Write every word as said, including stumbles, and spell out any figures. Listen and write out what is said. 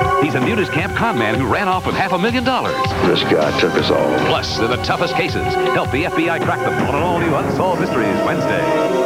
He's a nudist camp con man who ran off with half a million dollars. This guy took us all. Plus, they're the toughest cases. Help the F B I crack them on an all-new Unsolved Mysteries Wednesday.